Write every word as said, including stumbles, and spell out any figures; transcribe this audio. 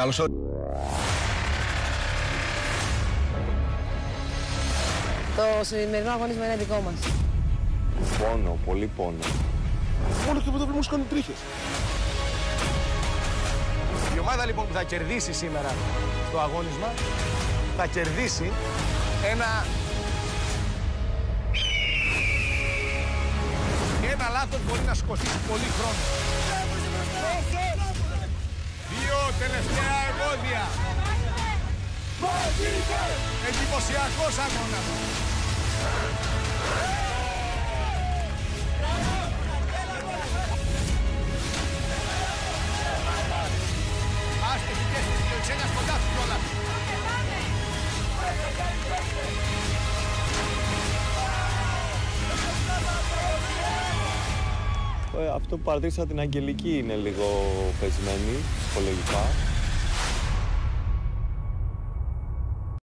Καλώς ορίσατε. Το σημερινό αγωνίσμα είναι δικό μας. Πόνο, πολύ πόνο. Μόνο και ποτέ μου σκόνουν τρίχες. Η ομάδα λοιπόν που θα κερδίσει σήμερα στο αγώνισμα θα κερδίσει ένα... Ένα λάθος μπορεί να σκοτήσει πολύ χρόνο. Δύο τελευταία εμπόδια. Εντυπωσιακός αγώνας. Άστοχη και στις δύο ξένιας κοντά του κιόλας. Αυτό που παρατήρησα την Αγγελική είναι λίγο πεσμένη, ψυχολογικά.